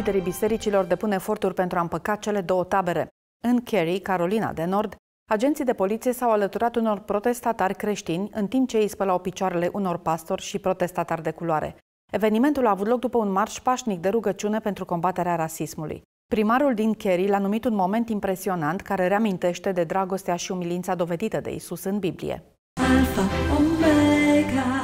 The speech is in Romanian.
liderii bisericilor depun eforturi pentru a împăca cele două tabere. În Cary, Carolina de Nord, agenții de poliție s-au alăturat unor protestatari creștini, în timp ce îi spălau picioarele unor pastori și protestatari de culoare. Evenimentul a avut loc după un marș pașnic de rugăciune pentru combaterea rasismului. Primarul din Cary l-a numit un moment impresionant care reamintește de dragostea și umilința dovedită de Isus în Biblie. Alpha, Omega.